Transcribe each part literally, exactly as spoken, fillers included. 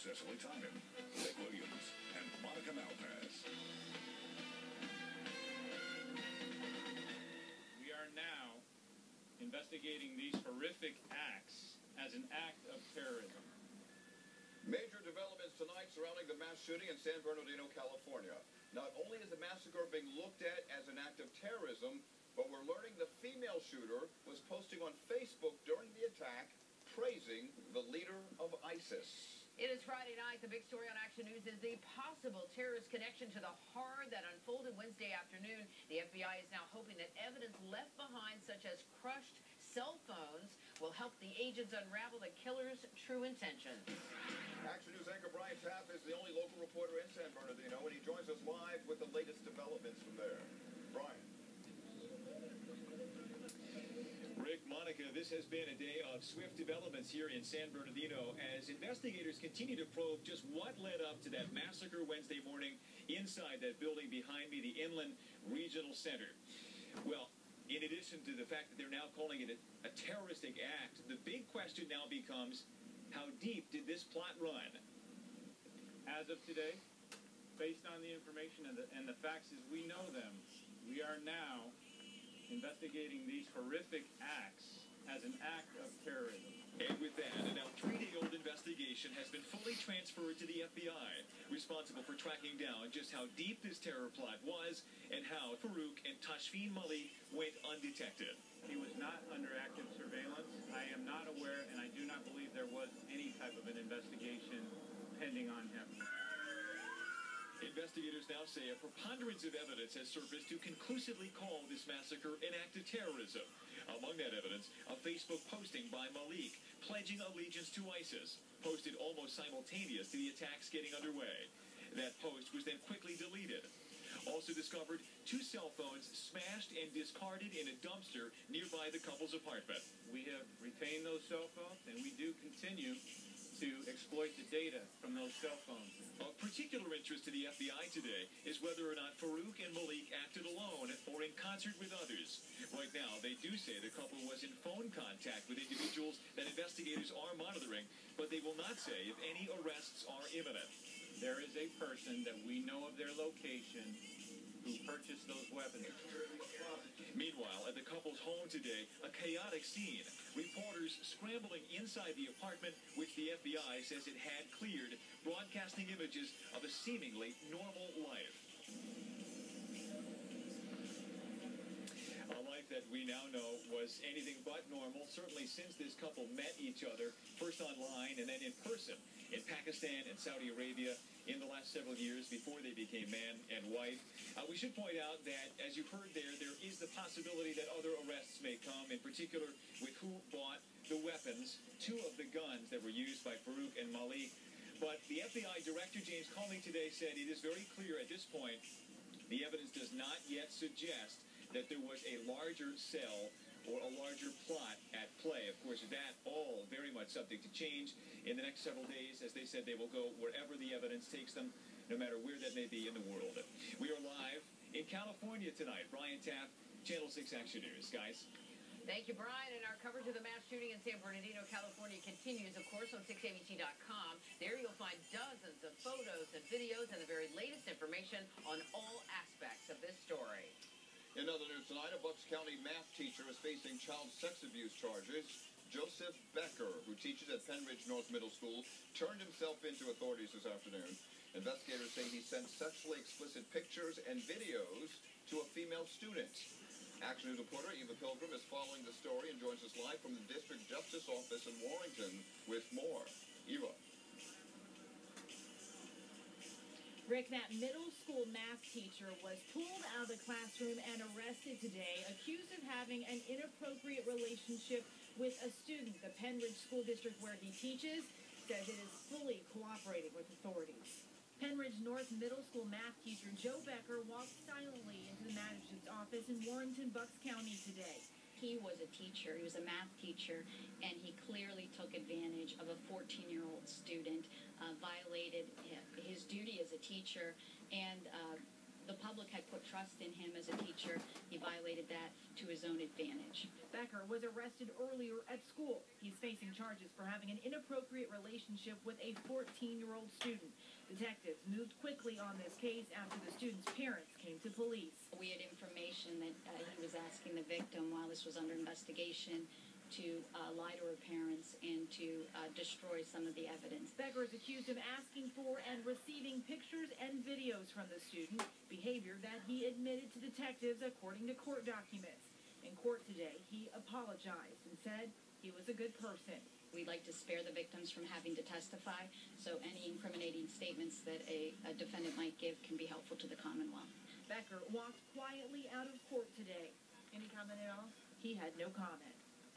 Cecily Timon, Rick Williams, and Monica Malpass. We are now investigating these horrific acts as an act of terrorism. Major developments tonight surrounding the mass shooting in San Bernardino, California. Not only is the massacre being looked at as an act of terrorism, but we're learning the female shooter was posting on Facebook during the attack, praising the leader of ISIS. It is Friday night. The big story on Action News is the possible terrorist connection to the horror that unfolded Wednesday afternoon. The F B I is now hoping that evidence left behind, such as crushed cell phones, will help the agents unravel the killer's true intentions. Action News anchor Brian Tapp is the only local reporter in San Bernardino, and he joins us live with the latest developments from there. Brian. Rick, Monica, this has been a day of swift developments here in San Bernardino as investigators continue to probe just what led up to that massacre Wednesday morning inside that building behind me, the Inland Regional Center. Well, in addition to the fact that they're now calling it a, a terroristic act, the big question now becomes, how deep did this plot run? As of today, based on the information and the, and the facts as we know them, we are now investigating these horrific acts as an act of terrorism. And with that, a now three-day-old investigation has been fully transferred to the F B I, responsible for tracking down just how deep this terror plot was and how Farouk and Tashfeen Malik went undetected. He was not under active surveillance. I am not aware, and I do not believe there was any type of an investigation pending on him. Investigators now say a preponderance of evidence has surfaced to conclusively call this massacre an act of terrorism. Among that evidence, a Facebook posting by Malik pledging allegiance to ISIS, posted almost simultaneous to the attacks getting underway. That post was then quickly deleted. Also discovered two cell phones smashed and discarded in a dumpster nearby the couple's apartment. We have retained those cell phones, and we do continue to exploit the data from those cell phones. Of particular interest to the F B I today is whether or not Farouk and Malik acted alone or in concert with others. Right now, they do say the couple was in phone contact with individuals that investigators are monitoring, but they will not say if any arrests are imminent. There is a person that we know of their location who purchased those weapons. Meanwhile, at the couple's home today, a chaotic scene. Reporters scrambling inside the apartment, which the F B I says it had cleared, broadcasting images of a seemingly normal life. A life that we now know was anything but normal, certainly since this couple met each other, first online and then in person in Pakistan and Saudi Arabia in the last several years before they became man and wife. Uh, we should point out that, as you've heard there, there is the possibility that other arrests may come, in particular with who bought the weapons, two of the guns that were used by Farouk and Malik. But the F B I Director James Comey today said it is very clear at this point the evidence does not yet suggest that there was a larger cell or a larger plot at play. Of course, that all very much subject to change in the next several days. As they said, they will go wherever the evidence takes them, no matter where that may be in the world. We are live in California tonight. Brian Tapp, Channel six Action News. Guys. Thank you, Brian. And our coverage of the mass shooting in San Bernardino, California continues, of course, on six A B C dot com. There you'll find dozens of photos and videos and the very latest information on all aspects of this story. In other news tonight, a Bucks County math teacher is facing child sex abuse charges. Joseph Becker, who teaches at Penridge North Middle School, turned himself into authorities this afternoon. Investigators say he sent sexually explicit pictures and videos to a female student. Action News reporter Eva Pilgrim is following the story and joins us live from the District Justice Office in Warrington with more. Eva. Rick, that middle school math teacher was pulled out of the classroom and arrested today, accused of having an inappropriate relationship with a student. The Penridge School District where he teaches says it is fully cooperating with authorities. Penridge North Middle School math teacher Joe Becker walked silently into the magistrate's office in Warrington, Bucks County today. He was a teacher, he was a math teacher, and he clearly took advantage of a fourteen-year-old student, uh, violated his duty as a teacher, and uh, The public had put trust in him as a teacher. He violated that to his own advantage. Becker was arrested earlier at school. He's facing charges for having an inappropriate relationship with a fourteen-year-old student. Detectives moved quickly on this case after the student's parents came to police. We had information that uh, he was asking the victim while this was under investigation to uh, lie to her parents and to uh, destroy some of the evidence. Becker is accused of asking for and receiving pictures and videos from the student, behavior that he admitted to detectives according to court documents. In court today, he apologized and said he was a good person. We'd like to spare the victims from having to testify, so any incriminating statements that a, a defendant might give can be helpful to the Commonwealth. Becker walked quietly out of court today. Any comment at all? He had no comment.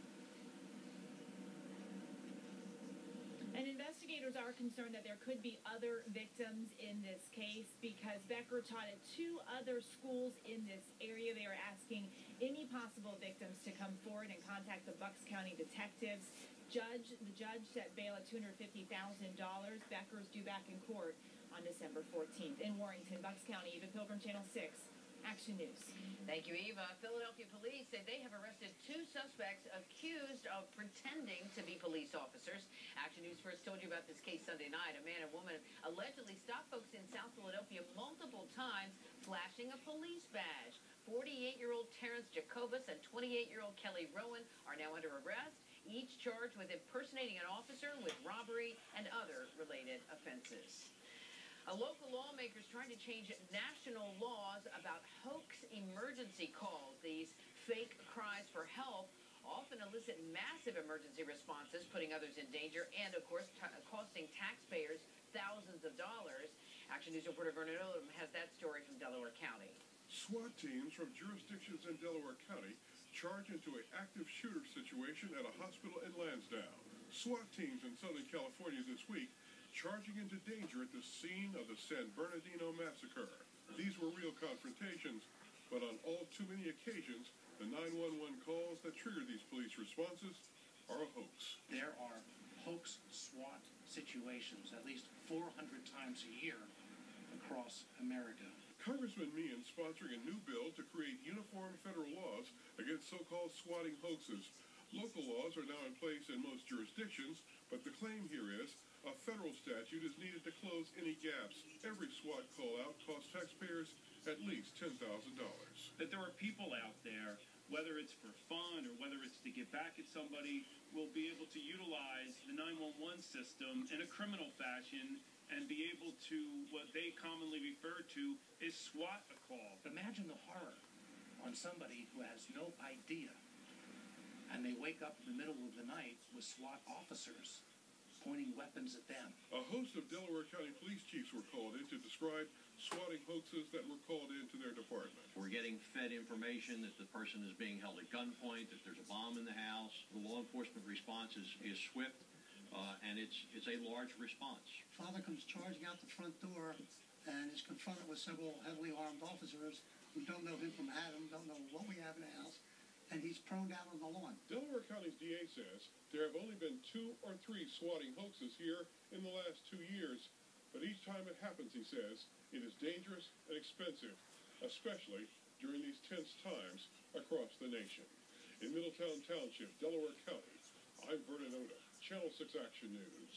And investigators are concerned that there could be other victims in this case because Becker taught at two other schools in this area. They are asking any possible victims to come forward and contact the Bucks County detectives. Judge, the judge set bail at two hundred fifty thousand dollars. Becker's due back in court on December fourteenth. In Warrington, Bucks County, Eva Pilgrim, Channel six. Action News. Thank you, Eva. Philadelphia police say they have arrested two suspects accused of pretending to be police officers. Action News first told you about this case Sunday night. A man and woman allegedly stopped folks in South Philadelphia multiple times, flashing a police badge. forty-eight-year-old Terrence Jacobus and twenty-eight-year-old Kelly Rowan are now under arrest, each charged with impersonating an officer with robbery and other related offenses. A local lawmaker is trying to change national laws about hoax emergency calls. These fake cries for help often elicit massive emergency responses, putting others in danger and, of course, t- costing taxpayers thousands of dollars. Action News reporter Vernon Odom has that story from Delaware County. SWAT teams from jurisdictions in Delaware County charge into an active shooter situation at a hospital in Lansdowne. SWAT teams in Southern California this week charging into danger at the scene of the San Bernardino massacre. These were real confrontations, but on all too many occasions, the nine one one calls that trigger these police responses are a hoax. There are hoax SWAT situations at least four hundred times a year across America. Congressman Meehan sponsoring a new bill to create uniform federal laws against so-called swatting hoaxes. Local laws are now in place in most jurisdictions, but the claim here is a federal statute is needed to close any gaps. Every SWAT call-out costs taxpayers at least ten thousand dollars. That there are people out there, whether it's for fun or whether it's to get back at somebody, will be able to utilize the nine one one system in a criminal fashion and be able to, what they commonly refer to, is SWAT a call. Imagine the horror on somebody who has no idea, and they wake up in the middle of the night with SWAT officers pointing weapons at them. A host of Delaware County police chiefs were called in to describe swatting hoaxes that were called into their department. We're getting fed information that the person is being held at gunpoint, that there's a bomb in the house. The law enforcement response is, is swift, uh, and it's, it's a large response. Father comes charging out the front door and is confronted with several heavily armed officers who don't know him from Adam, don't know what we have in the house, and he's prone down on the lawn. Delaware County's D A says there have only been two or three swatting hoaxes here in the last two years, but each time it happens, he says, it is dangerous and expensive, especially during these tense times across the nation. In Middletown Township, Delaware County, I'm Vernon Odom, Channel six Action News.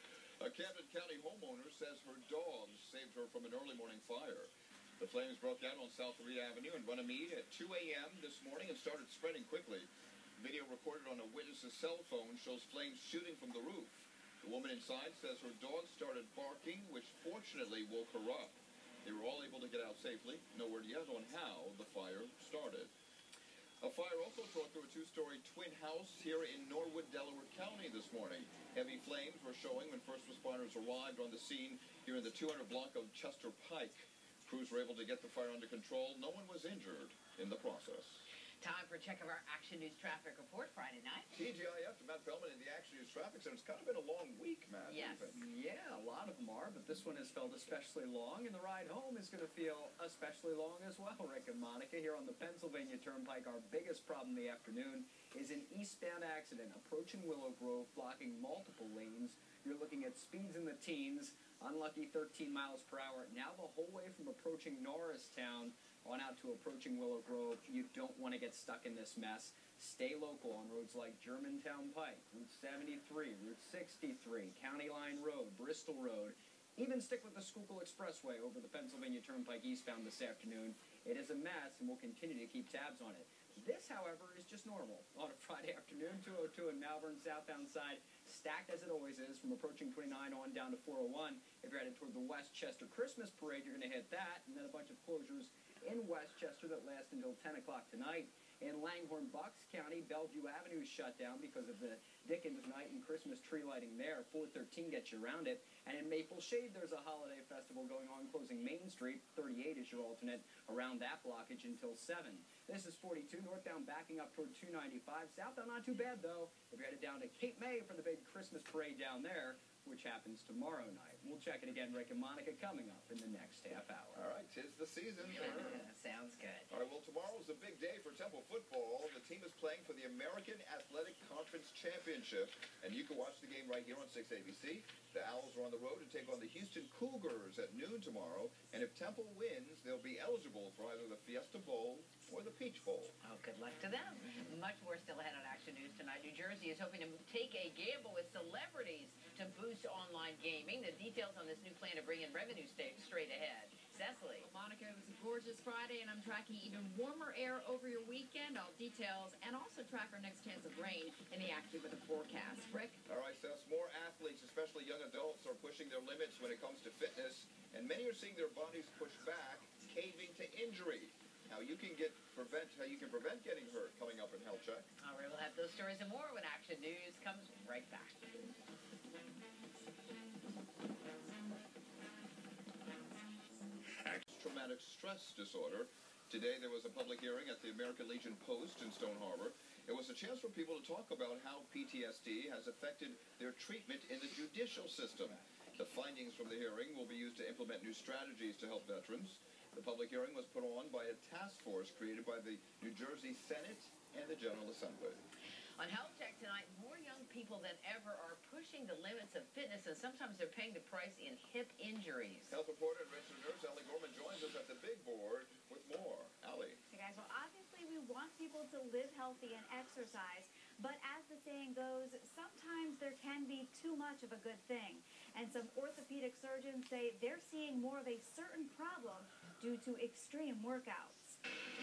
A Camden County homeowner says her dog saved her from an early morning fire. The flames broke out on South Reed Avenue in Runnymede at two a m this morning and started spreading quickly. Video recorded on a witness's cell phone shows flames shooting from the roof. The woman inside says her dog started barking, which fortunately woke her up. They were all able to get out safely. No word yet on how the fire started. A fire also tore through a two-story twin house here in Norwood, Delaware County this morning. Heavy flames were showing when first responders arrived on the scene here in the two hundred block of Chester Pike. Crews were able to get the fire under control. No one was injured in the process. Time for a check of our Action News traffic report Friday night. T G I F to Matt Feldman in the actually use traffic centers. It's kind of been a long week, Matt. Yes. What do you think? Yeah, a lot of them are, but this one has felt especially long, and the ride home is going to feel especially long as well. Rick and Monica here on the Pennsylvania Turnpike. Our biggest problem in the afternoon is an eastbound accident approaching Willow Grove, blocking multiple lanes. You're looking at speeds in the teens, unlucky thirteen miles per hour. Now the whole way from approaching Norristown on out to approaching Willow Grove. You don't want to get stuck in this mess. Stay local on roads like Germantown Pike, Route seventy-three, Route sixty-three, County Line Road, Bristol Road. Even stick with the Schuylkill Expressway over the Pennsylvania Turnpike eastbound this afternoon. It is a mess, and we'll continue to keep tabs on it. This, however, is just normal on a Friday afternoon. two oh two in Malvern, southbound side, stacked as it always is from approaching twenty-nine on down to four oh one. If you're headed toward the Westchester Christmas Parade, you're going to hit that, and then a bunch of closures in Westchester that last until ten o'clock tonight. In Langhorne, Bucks County, Bellevue Avenue is shut down because of the Dickens night and Christmas tree lighting there. four thirteen gets you around it. And in Maple Shade, there's a holiday festival going on, closing Main Street. thirty-eight is your alternate around that blockage until seven. This is forty-two, northbound backing up toward two ninety-five. Southbound not too bad, though. If you're headed down to Cape May for the big Christmas parade down there, which happens tomorrow night. We'll check it again, Rick and Monica, coming up in the next half hour. All right, tis the season. Sounds good. All right, well, tomorrow's a big day for Temple football. The team is playing for the American Athletic Conference Championship, and you can watch the game right here on six A B C. The Owls are on the road to take on the Houston Cougars at noon tomorrow, and if Temple wins, they'll be eligible for either the Fiesta Bowl or the Peach Bowl. Oh, good luck to them. Much more still ahead on Action News tonight. New Jersey is hoping to take a gamble with celebrities to boost online gaming. The details on this new plan to bring in revenue sta- straight ahead. Cecily. Well, Monica, it was a gorgeous Friday, and I'm tracking even warmer air over your weekend. All details, and also track our next chance of rain in the Action with the forecast. Rick? All right, Seth, more athletes, especially young adults, are pushing their limits when it comes to fitness, and many are seeing their bodies push back, caving to injury. How you can get prevent how you can prevent getting hurt coming up in Health Check. All right, we'll have those stories and more when Action News comes right back. Traumatic stress disorder. Today there was a public hearing at the American Legion Post in Stone Harbor. It was a chance for people to talk about how P T S D has affected their treatment in the judicial system. The findings from the hearing will be used to implement new strategies to help veterans. The public hearing was put on by a task force created by the New Jersey Senate and the General Assembly. On Health Check tonight, more young people than ever are pushing the limits of fitness, and sometimes they're paying the price in hip injuries. Health reporter and registered nurse Allie Gorman joins us at the big board with more. Allie. Hey guys, well obviously we want people to live healthy and exercise, but as the saying goes, sometimes there can be too much of a good thing. And some orthopedic surgeons say they're seeing more of a certain problem due to extreme workouts.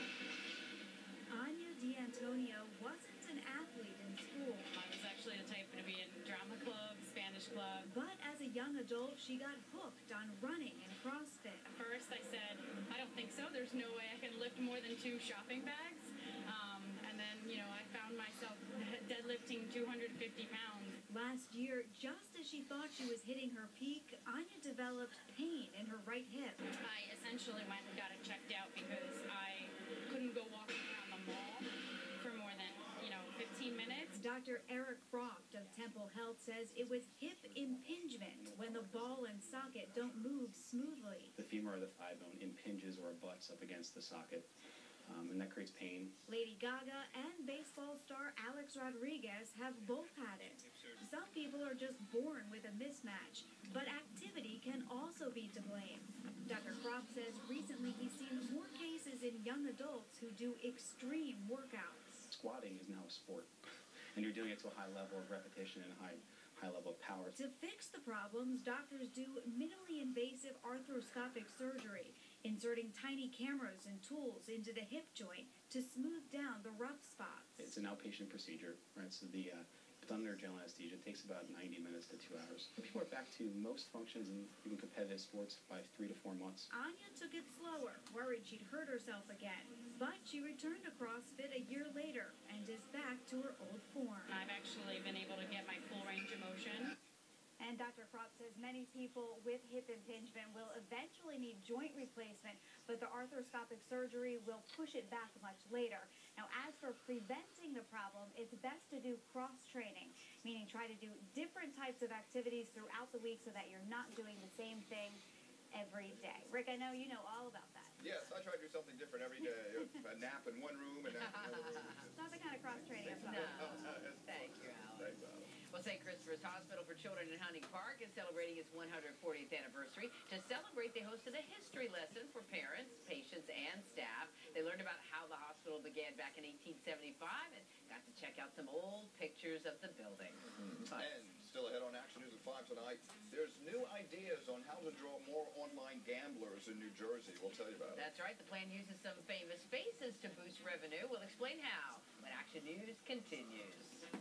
Anya D'Antonio wasn't an athlete in school. I was actually the type to be in drama club, Spanish club. But as a young adult, she got hooked on running and CrossFit. At first I said, I don't think so. There's no way I can lift more than two shopping bags. Um, and then, you know, I found myself deadlifting two hundred fifty pounds. Last year, just as she thought she was hitting her peak, Anya developed pain in her right hip. I essentially went and got it checked out because I couldn't go walking around the mall for more than, you know, fifteen minutes. Doctor Eric Croft of Temple Health says it was hip impingement when the ball and socket don't move smoothly. The femur or the thigh bone impinges or butts up against the socket, um, and that creates pain. Lady Gaga and baseball star Alex Rodriguez have both had it. Some people are just born with a mismatch, but activity can also be to blame. Doctor Croft says recently he's seen more cases in young adults who do extreme workouts. Squatting is now a sport, and you're doing it to a high level of repetition and a high, high level of power. To fix the problems, doctors do minimally invasive arthroscopic surgery, inserting tiny cameras and tools into the hip joint to smooth down the rough spots. It's an outpatient procedure, right? So the uh, it's under general anesthesia. It takes about ninety minutes to two hours. People are back to most functions in even competitive sports by three to four months. Anya took it slower, worried she'd hurt herself again. But she returned to CrossFit a year later and is back to her old form. I've actually been able to get my full range of motion. And Doctor Croft says many people with hip impingement will eventually need joint replacement, but the arthroscopic surgery will push it back much later. Now, as for preventing the problem, it's best to do cross-training. meaning try to do different types of activities throughout the week so that you're not doing the same thing every day. Rick, I know you know all about that. Yes, I try to do something different every day. A nap in one room and a nap in another room. It's not the kind of cross-training I'm talking about. No. Thank you, Alan. Thanks, Alan. Well, Saint Christopher's Hospital for Children in Hunting Park is celebrating its one hundred fortieth anniversary. To celebrate, they hosted a history lesson for parents, patients, and staff. They learned about how the hospital began back in eighteen seventy-five and got to check out some old pictures of the building. Mm-hmm. And still ahead on Action News at five tonight, there's new ideas on how to draw more online gamblers in New Jersey. We'll tell you about it. That's right. The plan uses some famous faces to boost revenue. We'll explain how when Action News continues.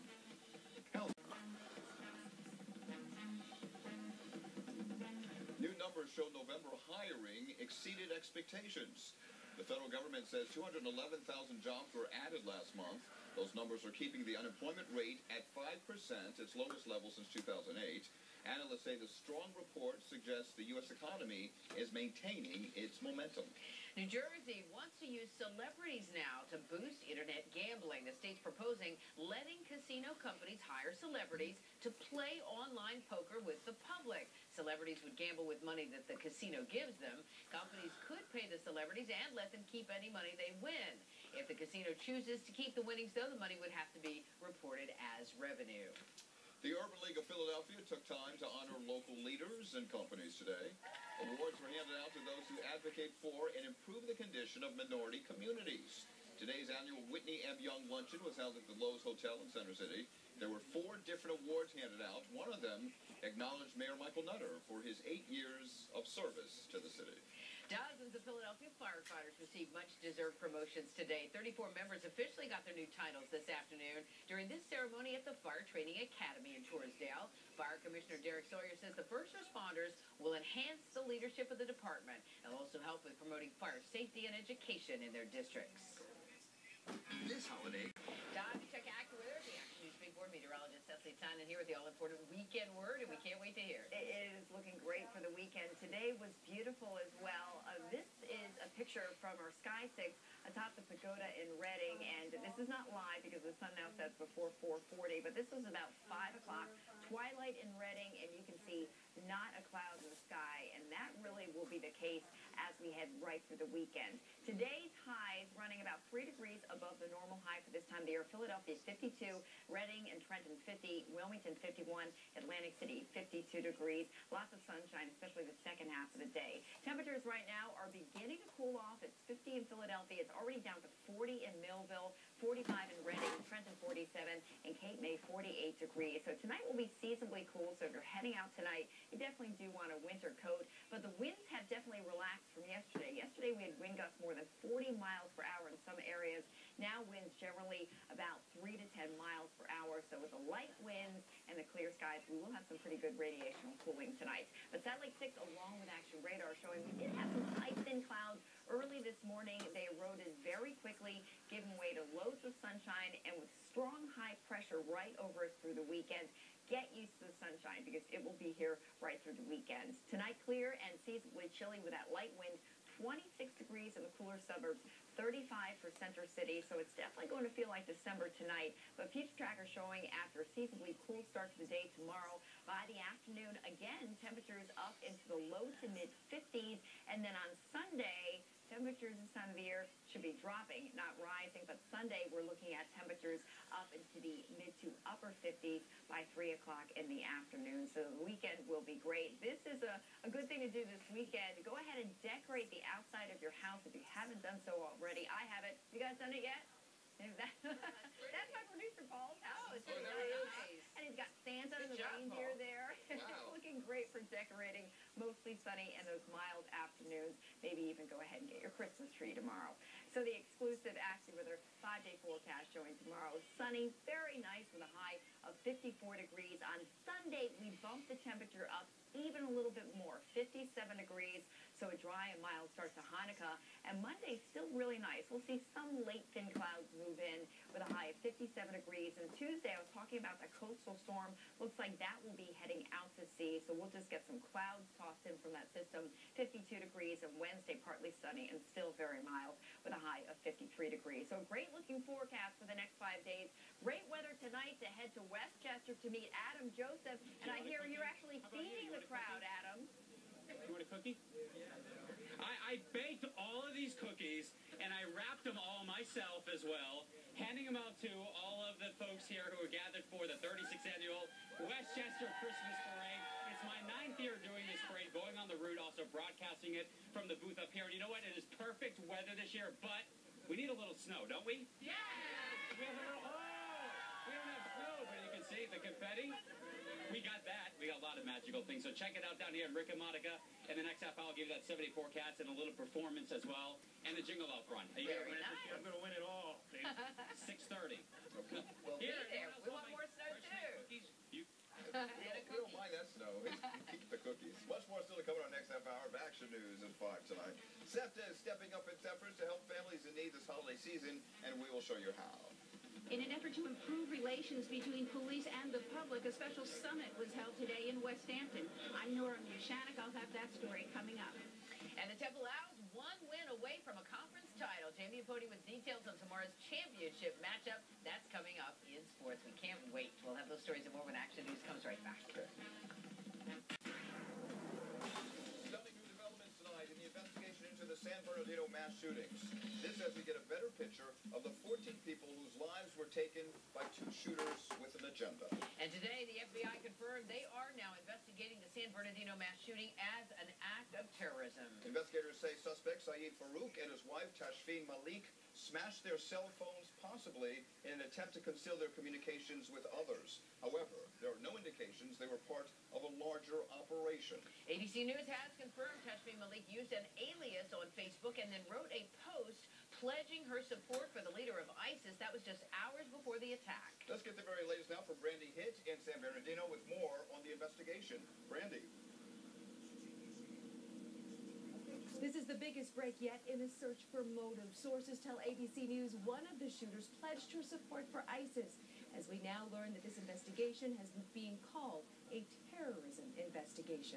New numbers show November hiring exceeded expectations. The federal government says two hundred eleven thousand jobs were added last month. Those numbers are keeping the unemployment rate at five percent, its lowest level since two thousand eight. Analysts say the strong report suggests the U S economy is maintaining its momentum. New Jersey wants to use celebrities now to boost internet gambling. The state's proposing letting casino companies hire celebrities to play online poker with the public. Celebrities would gamble with money that the casino gives them. Companies could pay the celebrities and let them keep any money they win. If the casino chooses to keep the winnings, though, the money would have to be reported as revenue. The Urban League of Philadelphia took time to honor local leaders and companies today. Awards were handed out to those who advocate for and improve the condition of minority communities. Today's annual Whitney M. Young Luncheon was held at the Lowe's Hotel in Center City. There were four different awards handed out. One of them acknowledged Mayor Michael Nutter for his eight years of service to the city. Dozens of Philadelphia firefighters received much-deserved promotions today. thirty-four members officially got their new titles this afternoon during this ceremony at the Fire Training Academy in Torresdale. Fire Commissioner Derek Sawyer says the first responders will enhance the leadership of the department and will also help with promoting fire safety and education in their districts. This holiday. Time to check AccuWeather. The Action News Big Board meteorologist Cecily Tynan here with the all-important weekend word, and we can't wait to hear it. It is looking great for the weekend. Today was beautiful as well. Uh, this is a picture from our Sky six atop the pagoda in Reading, and this is not live because the sun now sets before four forty, but this was about five o'clock, twilight in Reading, and you can see not a cloud in the sky, and that really will be the case as we head right through the weekend. Today's highs running about three degrees above the normal high for this time of the year. Philadelphia is fifty-two, Reading and Trenton fifty, Wilmington fifty-one, Atlantic City fifty-two degrees. Lots of sunshine, especially the second half of the day. Temperatures right now are beginning to cool off. It's fifty in Philadelphia. It's already down to forty in Millville, forty-five in Reading, Trenton forty-seven, and Cape May forty-eight degrees. So tonight will be seasonably cool. So if you're heading out tonight, you definitely do want a winter coat. But the winds have definitely relaxed from yesterday. Yesterday we had wind gusts more than forty miles per hour in some areas. Now winds generally about three to ten miles per hour. So with the light winds and the clear skies, we will have some pretty good radiation cooling tonight. But satellite six, along with Action Radar, showing we did have some high thin clouds early this morning. They eroded very quickly, giving way to loads of sunshine, and with strong high pressure right over us through the weekend. Get used to the sunshine because it will be here right through the weekend. Tonight, clear and seasonably chilly with that light wind. twenty-six degrees in the cooler suburbs, thirty-five for Center City, so it's definitely going to feel like December tonight. But future tracker showing after a seasonably cool start to the day tomorrow, by the afternoon, again, temperatures up into the low to mid fifties, and then on Sunday, temperatures this time of the year should be dropping, not rising, but Sunday we're looking at temperatures up into the mid to upper fifties by three o'clock in the afternoon. So the weekend will be great. This is a, a good thing to do this weekend. Go ahead and decorate the outside of your house if you haven't done so already. I haven't. You guys done it yet? That, that's my producer Paul's house. Oh, it's really nice. And he's got Santa and the Good job, reindeer Paul. there. Wow. Looking great for decorating. Mostly sunny and those mild afternoons. Maybe even go ahead and get your Christmas tree tomorrow. So the exclusive AccuWeather five-day forecast showing tomorrow sunny, very nice with a high of fifty-four degrees. On Sunday, we bump the temperature up even a little bit more, fifty-seven degrees. So a dry and mild start to Hanukkah. And Monday, still really nice. We'll see some late thin clouds move in with a high of fifty-seven degrees. And Tuesday, I was talking about the coastal storm. Looks like that will be heading out to sea. So we'll just get some clouds tossed in from that system. fifty-two degrees. And Wednesday, partly sunny and still very mild with a high of fifty-three degrees. So great looking forecast for the next five days. Great weather tonight to head to Westchester to meet Adam Joseph. And I hear you're actually feeding the crowd, Adam. You want a cookie? I, I baked all of these cookies, and I wrapped them all myself as well, handing them out to all of the folks here who are gathered for the thirty-sixth Annual Westchester Christmas Parade. It's my ninth year doing this parade, going on the route, also broadcasting it from the booth up here. And you know what? It is perfect weather this year, but we need a little snow, don't we? Yeah! We have a little, oh! We don't have snow, but you can see the confetti. We got that. We got a lot of magical things. So check it out down here in Rick and Monica. And the next half hour, I'll give you that seventy forecast and a little performance as well. And the jingle out front. Are you Very gonna win it? nice. I'm going to win it all. six thirty. Okay. Well, Here, Be there. We want more snow, too. cookies. You. we, don't, we don't mind that snow. Keep the cookies. Much more still to come in our next half hour of Action News at five tonight. SEPTA is stepping up its efforts to help families in need this holiday season, and we will show you how. In an effort to improve relations between police and the public, a special summit was held today in West Hampton. I'm Nora Mushanek. I'll have that story coming up. And the Temple Owls one win away from a conference title. Jamie and Pody with details on tomorrow's championship matchup. That's coming up in sports. We can't wait. We'll have those stories and more when Action News comes right back. Okay. Stunning new developments tonight in the investigation into the San Bernardino mass shootings. This as we get a better picture of the fourteen people whose lives were taken by two shooters with an agenda. And today, the F B I confirmed they are now investigating the San Bernardino mass shooting as an act of terrorism. Investigators say suspect Saeed Farouk and his wife Tashfeen Malik smashed their cell phones, possibly in an attempt to conceal their communications with others. However, there are no indications they were part of a larger operation. A B C News has confirmed Tashfeen Malik used an alias on Facebook and then wrote a post pledging her support for the leader of ISIS. That was just hours before the attack. Let's get the very latest now from Brandy Hitt in San Bernardino with more on the investigation. Brandy. This is the biggest break yet in a search for motive. Sources tell A B C News one of the shooters pledged her support for ISIS, as we now learn that this investigation has been being called a terrorism investigation.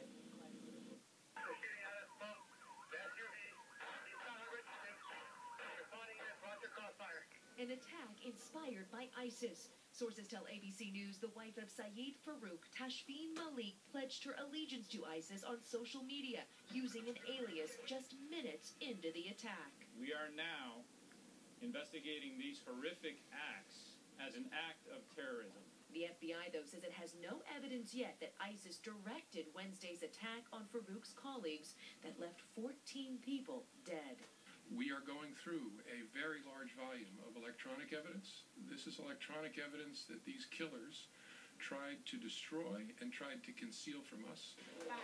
An attack inspired by ISIS. Sources tell A B C News the wife of Saeed Farouk, Tashfeen Malik, pledged her allegiance to ISIS on social media using an alias just minutes into the attack. We are now investigating these horrific acts as an act of terrorism. The F B I, though, says it has no evidence yet that ISIS directed Wednesday's attack on Farouk's colleagues that left fourteen people dead. We are going through a very large volume of electronic evidence. This is electronic evidence that these killers tried to destroy and tried to conceal from us.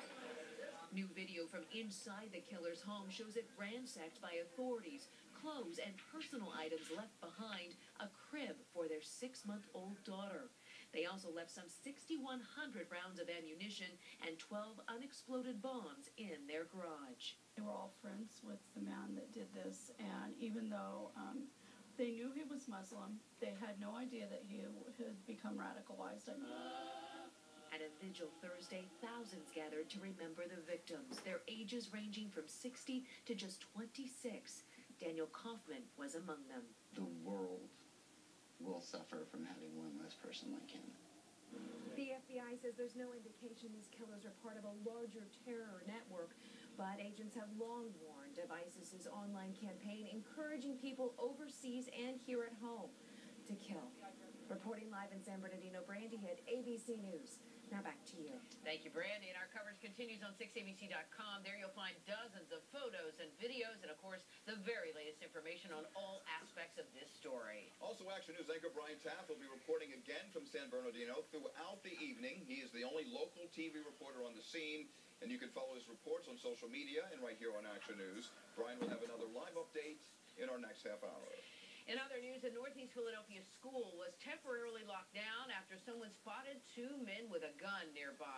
New video from inside the killer's home shows it ransacked by authorities. Clothes and personal items left behind, a crib for their six-month-old daughter. They also left some sixty-one hundred rounds of ammunition and twelve unexploded bombs in their garage. They were all friends with the man that did this, and even though um, they knew he was Muslim, they had no idea that he had become radicalized. I mean, At a vigil Thursday, thousands gathered to remember the victims, their ages ranging from sixty to just twenty-six. Daniel Kaufman was among them. The world will suffer from having one less person like him. The F B I says there's no indication these killers are part of a larger terror network, but agents have long warned of ISIS's online campaign encouraging people overseas and here at home to kill. Reporting live in San Bernardino, Brandy Hitt, A B C News. Now back to you. Thank you, Brandy. And our coverage continues on six A B C dot com. There you'll find dozens of photos and videos and, of course, the very latest information on all aspects of this story. Also, Action News anchor Brian Taft will be reporting again from San Bernardino throughout the evening. He is the only local T V reporter on the scene, and you can follow his reports on social media and right here on Action News. Brian will have another live update in our next half hour. In other news, a Northeast Philadelphia school was temporarily locked down after someone spotted two men with a gun nearby.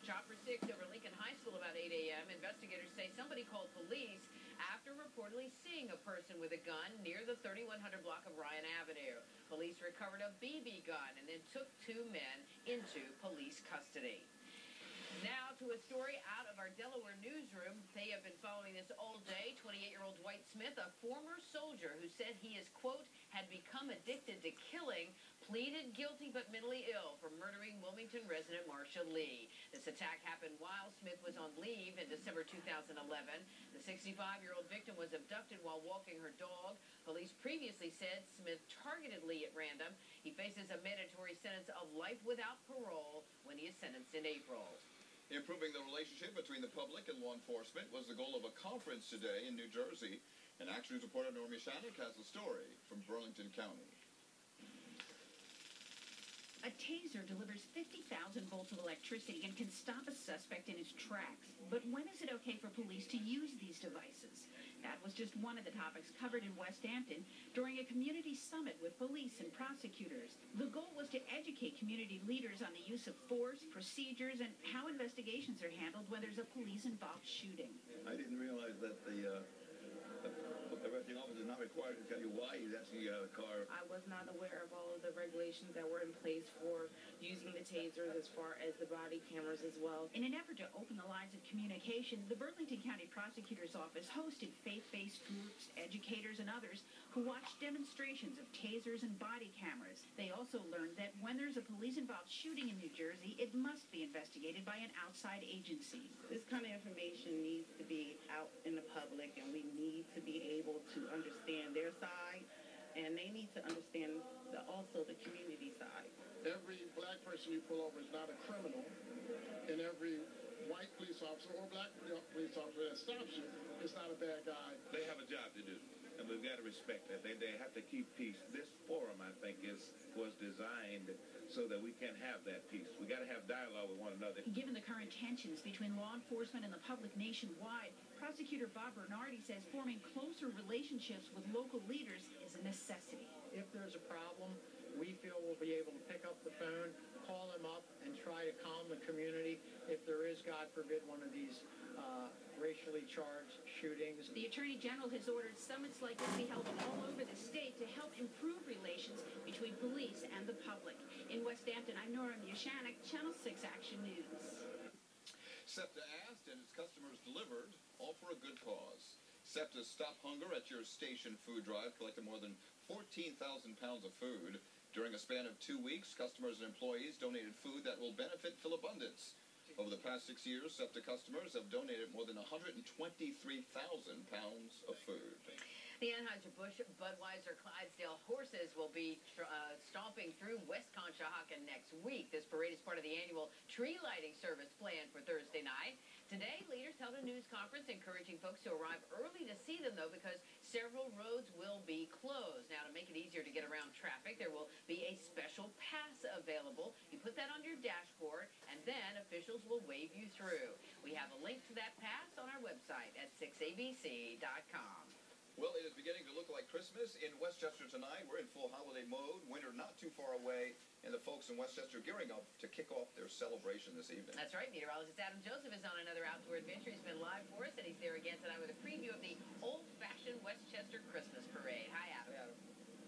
Chopper six over Lincoln High School about eight a m Investigators say somebody called police after reportedly seeing a person with a gun near the thirty-one hundred block of Ryan Avenue. Police recovered a B B gun and then took two men into police custody. Now to a story out of our Delaware newsroom. They have been following this all day. twenty-eight-year-old Dwight Smith, a former soldier who said he is, quote, had become addicted to killing, pleaded guilty but mentally ill for murdering Wilmington resident Marsha Lee. This attack happened while Smith was on leave in December two thousand eleven. The sixty-five-year-old victim was abducted while walking her dog. Police previously said Smith targeted Lee at random. He faces a mandatory sentence of life without parole when he is sentenced in April. Improving the relationship between the public and law enforcement was the goal of a conference today in New Jersey. And Action News reporter Normie Shannick has the story from Burlington County. A taser delivers fifty thousand volts of electricity and can stop a suspect in his tracks. But when is it okay for police to use these devices? That was just one of the topics covered in West Hampton during a community summit with police and prosecutors. The goal was to educate community leaders on the use of force, procedures, and how investigations are handled when there's a police-involved shooting. I didn't realize that the uh, arresting officer is not required to tell you why he's actually out of the car. I was not aware of all of the regulations that were in place for using the tasers as far as the body cameras as well. In an effort to open the lines of communication, the Burlington County Prosecutor's Office hosted faith-based groups, educators, and others who watched demonstrations of tasers and body cameras. They also learned that when there's a police-involved shooting in New Jersey, it must be investigated by an outside agency. This kind of information needs to be out in the public, and we need to be able to understand their side, and they need to understand the, also the community side. Every black person you pull over is not a criminal, and every white police officer or black police officer that stops you is not a bad guy. They have a job to do, and we've got to respect that. They, they have to keep peace. This forum, I think, is was designed so that we can have that peace. We got to have dialogue with one another. Given the current tensions between law enforcement and the public nationwide, Prosecutor Bob Bernardi says forming closer relationships with local leaders is a necessity. If there's a problem, we feel we'll be able to pick up the phone, call them up, and try to calm the community if there is, God forbid, one of these uh, racially charged shootings. The Attorney General has ordered summits like this be held all over the state to help improve relations between police and the public. In West Hampton, I'm Nora Mushanek, Channel six Action News. SEPTA asked and its customers delivered, all for a good cause. SEPTA's Stop Hunger at Your Station food drive collected more than fourteen thousand pounds of food. During a span of two weeks, customers and employees donated food that will benefit Philabundance. Over the past six years, SEPTA customers have donated more than one hundred twenty-three thousand pounds of food. The Anheuser-Busch Budweiser Clydesdale horses will be uh, stomping through West Conshohocken next week. This parade is part of the annual tree lighting service planned for Thursday night. Today, leaders held a news conference encouraging folks to arrive early to see them, though, because several roads will be closed. Now, to make it easier to get around traffic, there will be a special pass available. You put that on your dashboard, and then officials will wave you through. We have a link to that pass on our website at six A B C dot com. Well, it is beginning to look like Christmas in Westchester tonight. We're in full holiday mode. Winter not too far away, and the folks in Westchester gearing up to kick off their celebration this evening. That's right. Meteorologist Adam Joseph is on another outdoor adventure. He's been live for us, and he's there again tonight with a preview of the old-fashioned Westchester Christmas Parade. Hi, Adam. Hi, Adam.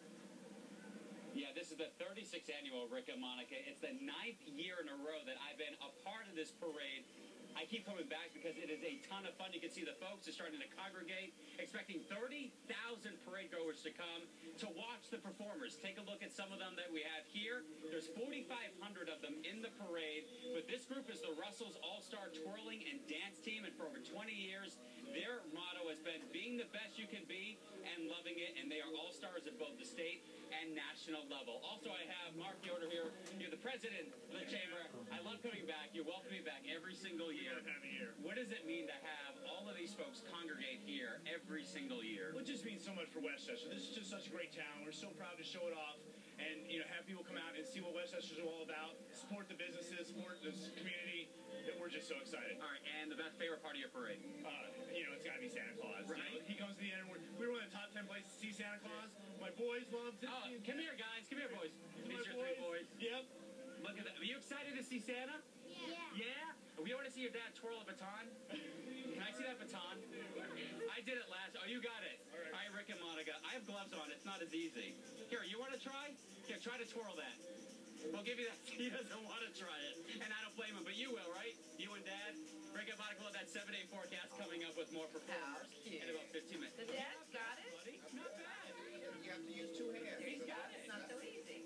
Yeah, this is the thirty-sixth annual, Rick and Monica. It's the ninth year in a row that I've been a part of this parade. I keep coming back because it is a ton of fun. You can see the folks are starting to congregate, expecting thirty thousand parade goers to come to watch the performers. Take a look at some of them that we have here. There's forty-five hundred of them in the parade, but this group is the Russell's All-Star Twirling and Dance Team, and for over twenty years, their motto has been being the best you can be and loving it, and they are all-stars at both the state and national level. Also, I have Mark Yoder here. You're the president of the chamber. I love coming back. You're welcome me back every single year. What does it mean to have all of these folks congregate here every single year? Well, it just means so much for Westchester. This is just such a great town. We're so proud to show it off and, you know, have people come out and see what Westchester's all about, support the businesses, support this community. That we're just so excited. All right, and the best favorite part of your parade? Uh, you know, it's got to be Santa Claus. Right. You know, he comes to the end. We're, we're one of the top ten places to see Santa Claus. My boys love to Oh, see come here, guys. Come here, boys. My These are your three boys. Yep. Look at that. Are you excited to see Santa? Yeah. Yeah? We want to see your dad twirl a baton. Can I see that baton? I did it last. Oh, you got it. All right. All right, Rick and Monica. I have gloves on. It's not as easy. Here, you want to try? Here, try to twirl that. We'll give you that. He doesn't want to try it. And I don't blame him, but you will, right? You and Dad? Rick and Monica will have that seven-day forecast coming up with more performers in about fifteen minutes. The dad's got it. Buddy, not bad. You have to use two hands. He's got it. It's not so easy.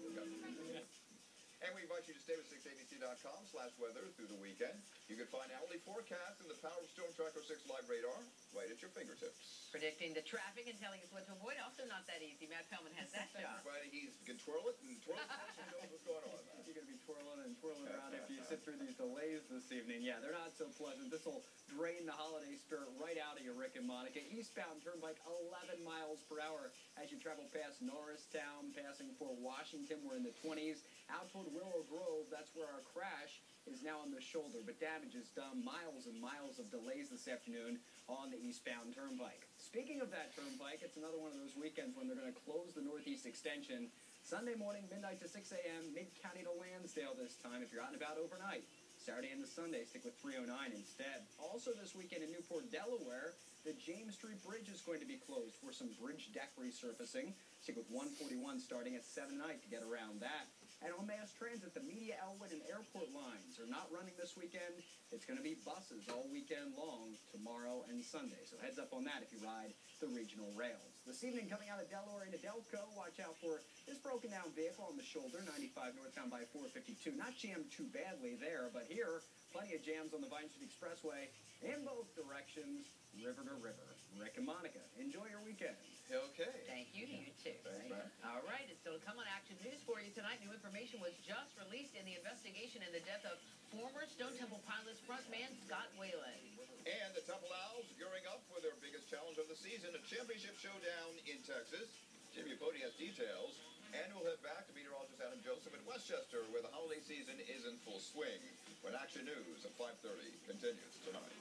And we invite you to stay with six A B C dot com slash weather through the weekend. You can find hourly forecasts and the Power of Storm Tracker six live radar right at your fingertips. Predicting the traffic and telling us what to avoid, also not that easy. Matt Pellman has that job. Right, he can twirl it and twirl it and knows what's going on. You're going to be twirling and twirling around if you sit through these delays this evening. Yeah, they're not so pleasant. This will drain the holiday spirit right out of you, Rick and Monica. Eastbound turnpike eleven miles per hour as you travel past Norristown, passing Fort Washington. We're in the twenties. Out toward Willow Grove, that's where our crash is now on the shoulder. But damage is done. Miles and miles of delays this afternoon on the eastbound turnpike. Speaking of that turnpike, it's another one of those weekends when they're going to close the Northeast Extension. Sunday morning, midnight to six a.m., mid-county to Lansdale this time if you're out and about overnight. Saturday into Sunday, stick with three oh nine instead. Also this weekend in Newport, Delaware, the James Street Bridge is going to be closed for some bridge deck resurfacing. Stick with one forty-one starting at seven tonight to get around that. And on mass transit, the Media, Elwood, and Airport lines are not running this weekend. It's going to be buses all weekend long, tomorrow and Sunday. So heads up on that if you ride the regional rails. This evening, coming out of Delaware into Delco, watch out for this broken down vehicle on the shoulder, ninety-five northbound by four fifty-two. Not jammed too badly there, but here, plenty of jams on the Vine Street Expressway in both directions, river to river. Rick and Monica, enjoy your weekend. Okay. Thank you to you too. Thanks, man. All right, it's still to come on Action News for you tonight. New information was just released in the investigation in the death of former Stone Temple Pilots frontman Scott Whalen. And the Temple Owls gearing up for their biggest challenge of the season, a championship showdown in Texas. Jimmy Pody has details. And we'll head back to meteorologist Adam Joseph in Westchester, where the holiday season is in full swing. When Action News at five thirty continues tonight.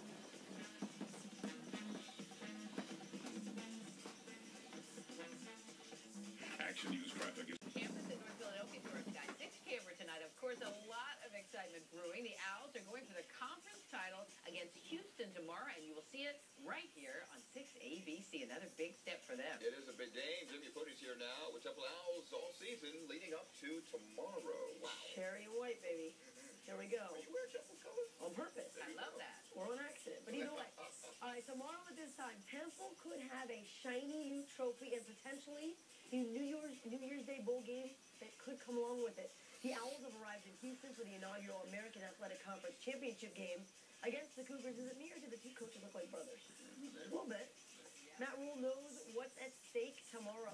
Action News traffic is... Campus in North Philadelphia, North Sky six camera tonight. Of course, a lot of excitement brewing. The Owls are going for the conference title against Houston tomorrow, and you will see it right here on six A B C. Another big step for them. It is a big game. Jimmy Pody's here now with Temple Owls all season leading up to tomorrow. Wow. Cherry and white, baby. Here we go. Are you wearing Temple colors? On purpose. I love that. Or on accident. But you know what? All right, tomorrow at this time, Temple could have a shiny new trophy and potentially a New Year's, New Year's Day bowl game that could come along with it. The Owls have arrived in Houston for the inaugural American Athletic Conference championship game against the Cougars. Is it me or do the two coaches look like brothers? A little bit. Matt Rule knows what's at stake tomorrow.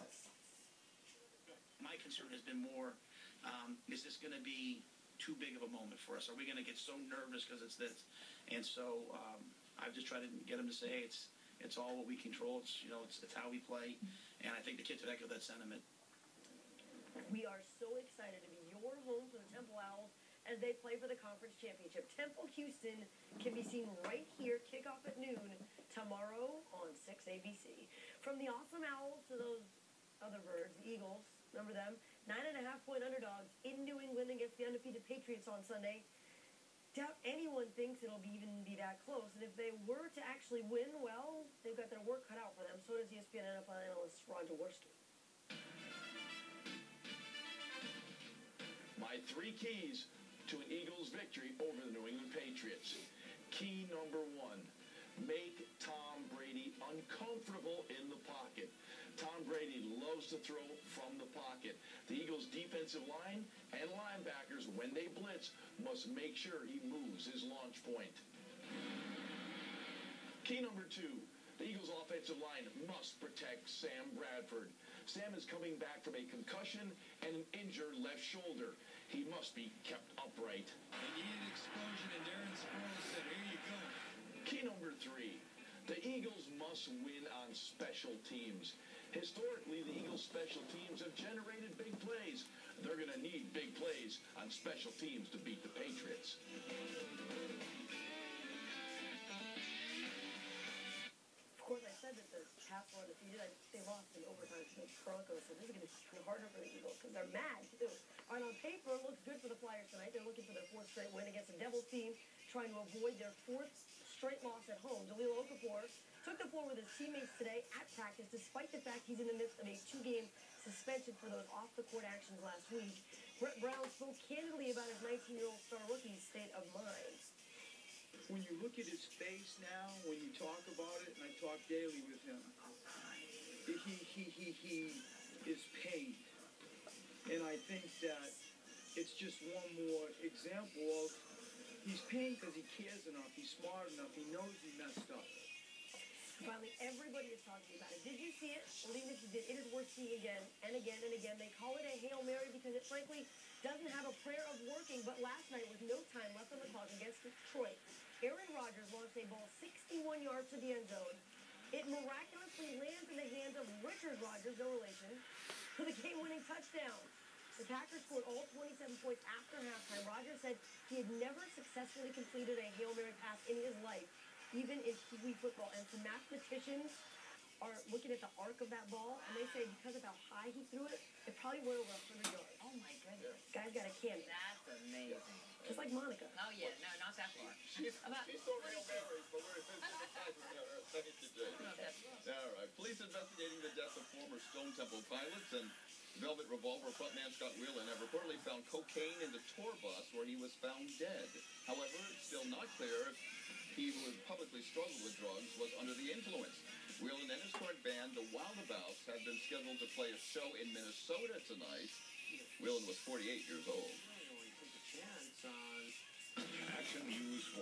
My concern has been more, um, is this going to be too big of a moment for us? Are we going to get so nervous because it's this? And so um, I've just tried to get them to say, hey, it's it's all what we control. It's, you know, it's, it's how we play. And I think the kids would echo that sentiment. We are so excited to be your home for the Temple Owls as they play for the conference championship. Temple Houston can be seen right here, kickoff at noon tomorrow on six A B C. From the awesome Owls to those other birds, the Eagles, remember them, nine and a half point underdogs in New England against the undefeated Patriots on Sunday. Doubt anyone thinks it'll be even be that close. And if they were to actually win, well, they've got their work cut out for them. So does E S P N N F L analyst Ron Jaworski. My three keys to an Eagles victory over the New England Patriots. Key number one, make Tom Brady uncomfortable in the pocket. Tom Brady loves to throw from the pocket. The Eagles' defensive line and linebackers, when they blitz, must make sure he moves his launch point. Key number two, the Eagles' offensive line must protect Sam Bradford. Sam is coming back from a concussion and an injured left shoulder. He must be kept upright. They need an explosion, and Darren Sproles said, here you go. Key number three, the Eagles must win on special teams. Historically, the Eagles' special teams have generated big plays. They're going to need big plays on special teams to beat the Patriots. Of course, I said that the Pats were undefeated. I, they lost in overtime to the Broncos, so this is going to be harder for the Eagles because they're mad, too. All right, on paper, it looks good for the Flyers tonight. They're looking for their fourth straight win against the Devils team trying to avoid their fourth straight loss at home. Dalil Okafor took the floor with his teammates today at practice, despite the fact he's in the midst of a two-game suspension for those off-the-court actions last week. Brett Brown spoke candidly about his nineteen-year-old star rookie's state of mind. When you look at his face now, when you talk about it, and I talk daily with him, he, he, he, he is pained. And I think that it's just one more example of he's pained because he cares enough, he's smart enough, he knows he messed up. Finally, everybody is talking about it. Did you see it? Well, even if you did, it is worth seeing again and again and again. They call it a Hail Mary because it frankly doesn't have a prayer of working. But last night, with no time left on the clock against Detroit, Aaron Rodgers launched a ball sixty-one yards to the end zone. It miraculously lands in the hands of Richard Rodgers, no relation, for the game-winning touchdown. The Packers scored all twenty-seven points after halftime. Rodgers said he had never successfully completed a Hail Mary pass in his life, even in Pee Wee football. And some mathematicians are looking at the arc of that ball, and they say because of how high he threw it, it probably went over one hundred yards. Oh, my goodness. Guy's got a cannon. That's amazing. Just like Monica. Oh, yeah. No, not that far. She's, About she's so real Mary, but we're sympathizing with her. Thank you, Jay. All right. Police investigating the death of former Stone Temple pilots and Velvet Revolver frontman Scott Whelan have reportedly found cocaine in the tour bus where he was found dead. However, it's still not clear if he who had publicly struggled with drugs was under the influence. Whelan and his current band, the Wildabouts, had been scheduled to play a show in Minnesota tonight. Whelan was forty-eight years old. Action News for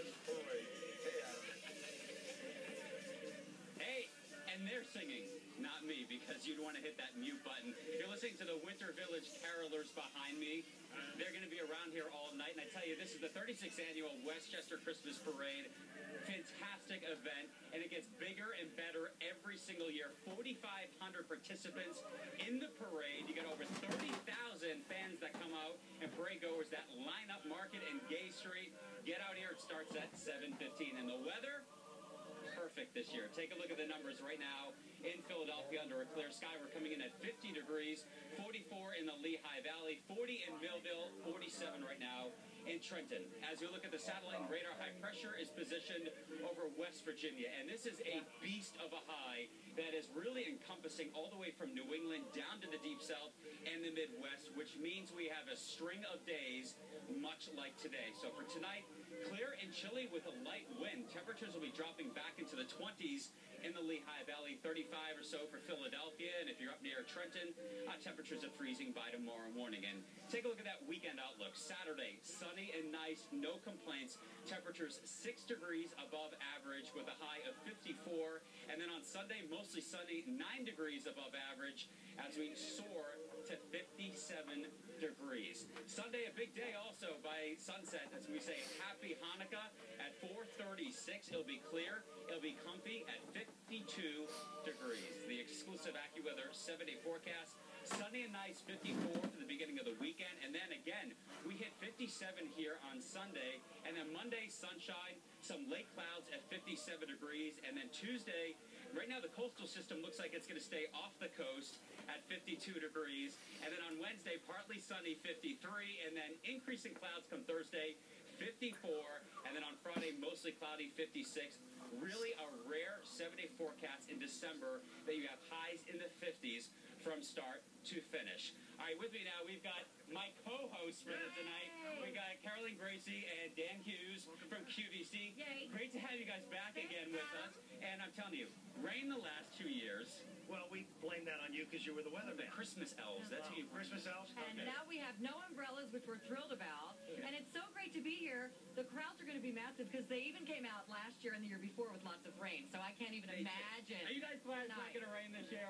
Hey, and they're singing, not me, because you'd want to hit that mute button. You're listening to the Winter Village Carolers behind me. They're going to be around here all night, and I tell you, this is the thirty-sixth annual Westchester Christmas Parade. Fantastic event, and it gets bigger and better every single year. forty-five hundred participants in the parade. You got over thirty thousand fans that come out, and parade goers that line up Market and Gay Street. Get out here. It starts at seven fifteen, and the weather, perfect this year. Take a look at the numbers right now in Philadelphia under a clear sky. We're coming in at fifty degrees, forty-four in the Lehigh Valley, forty in Millville, forty-seven right now in Trenton. As you look at the satellite, radar high pressure is positioned over West Virginia, and this is a beast of a high that is really encompassing all the way from New England down to the deep south and the Midwest, which means we have a string of days much like today. So for tonight, clear and chilly with a light wind. Temperatures will be dropping back into the twenties in the Lehigh Valley, thirty-five or so for Philadelphia, and if you're up near Trenton, uh, temperatures are freezing by tomorrow morning. And take a look at that weekend outlook. Saturday, sunny and nice, no complaints. Temperatures six degrees above average with a high of fifty-four, and then on Sunday, mostly sunny, nine degrees above average as we soar to fifty-seven degrees. Sunday, a big day also by sunset as we say Happy Hanukkah at four thirty-six. It'll be clear. It'll be comfy at fifty-two degrees. The exclusive AccuWeather seven-day forecast. Sunny and nice, fifty-four for the beginning of the weekend. And then again, we hit fifty-seven here on Sunday. And then Monday, sunshine, some lake clouds at fifty-seven degrees. And then Tuesday, right now the coastal system looks like it's going to stay off the coast at fifty-two degrees. And then on Wednesday, partly sunny, fifty-three. And then increasing clouds come Thursday, fifty-four. And then on Friday, mostly cloudy, fifty-six. Really a rare seven-day forecast in December that you have highs in the fifties from start to finish. All right, with me now, we've got my co-hosts for tonight. We got Carolyn Gracie and Dan Hughes from Q V C. Yay. Great to have you guys back again with us. And I'm telling you, rain the last two years. Well, we blame that on you because you were the weatherman. Christmas elves. That's who you Christmas elves? And Okay. now we have no umbrellas, which we're thrilled about. Yeah. And it's so great to be here. The crowds are going to be massive because they even came out last year and the year before with lots of rain. So I can't even They did. imagine. Are you guys glad it's not tonight. going to rain this year?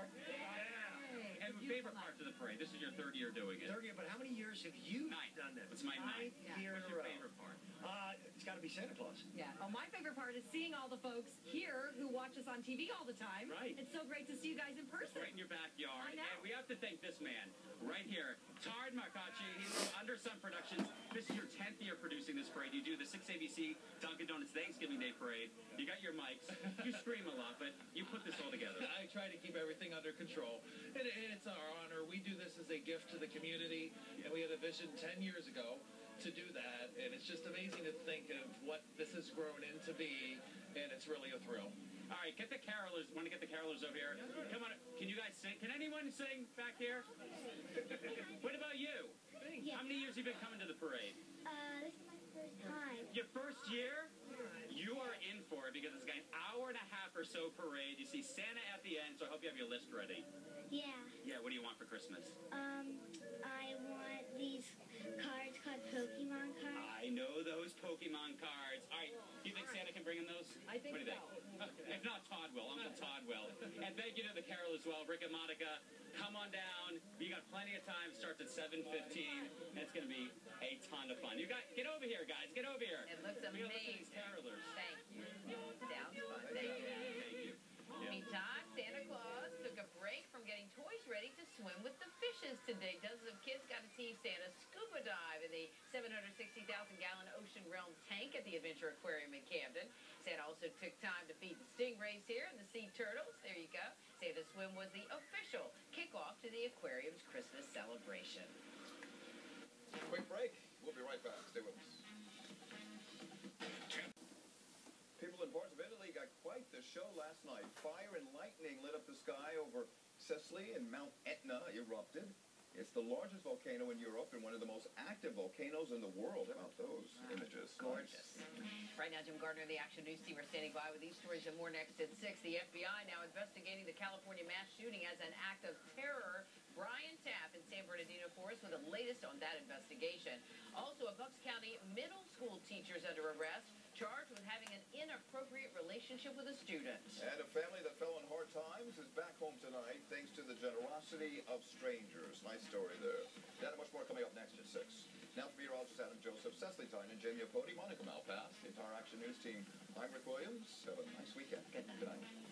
Hey, And it's a favorite beautiful parts of the parade? This is your third year doing it. Third year, but how many years have you Nine. done that? It's my ninth. Yeah. year What's in a your row. favorite part? Uh, it's got to be Santa Claus. Yeah. Oh, my favorite part is seeing all the folks here who watch us on T V all the time. Right. It's so great to see you guys in person. Right in your backyard. I know. And we have to thank this man right here, Tard Marcacci. He's from Under Sun Productions. This is your tenth year producing this parade. You do the six A B C Dunkin' Donuts Thanksgiving Day Parade. You got your mics. You scream a lot, but you put this all together. I try to keep everything under control. And, and it's our honor. We do this as a gift to the community. And we had a vision ten years ago to do that. And it's just amazing to think of what this has grown into be, and it's really a thrill. All right, get the carolers. Want to get the carolers over here? Come on. Can you guys sing? Can anyone sing back here? What about you? Yeah. How many years have you been coming to the parade? Uh, this is my first time. Your first year? You are in for it because it's got an hour and a half or so parade. You see Santa at the end, so I hope you have your list ready. Yeah. Yeah, what do you want for Christmas? Um, I want these cards called Pokemon cards. I know those Pokemon cards. All right, do you think Santa can bring him those? I think what do you so. think? If not, Todd will. Uncle Todd will. And thank you to the carol as well. Rick and Monica, come on down. You got plenty of time. Starts at seven fifteen. And it's going to be a ton of fun. You got get over here, guys. Get over here. It looks We gotta look at amazing. these carolers. Thank you. Sounds fun. Thank you. Thank you. Yeah. Meantime, Santa Claus took a break from getting toys ready to swim with the fishes today. Dozens of kids got to see Santa scuba dive in the seven hundred sixty thousand gallon Ocean Realm tank at the Adventure Aquarium in Camden. Santa also took time to feed the stingrays here and the sea turtles. There you go. Santa's swim was the official kickoff to the aquarium's Christmas celebration. Quick break. We'll be right back. Stay with us. People in parts of Italy got quite the show last night. Fire and lightning lit up the sky over Sicily, and Mount Etna erupted. It's the largest volcano in Europe and one of the most active volcanoes in the world. How about those wow. images? Gorgeous. Nice. Right now, Jim Gardner, the Action News team, are standing by with these stories and more next at six. The F B I now investigating the California mass shooting as an act of terror. Brian Tapp in San Bernardino for us with the latest on that investigation. Also, a Bucks County middle school teacher is under arrest, charged with having an inappropriate relationship with a student. And a family that fell in hard times is back home tonight thanks to the generosity of strangers. Nice story there. That and much more coming up next at six. Now for meteorologist Adam Joseph, Cecily Tynan, Jamie Apodi, Monica Malpass, the entire Action News team. I'm Rick Williams. Have a nice weekend. Good night. Good night.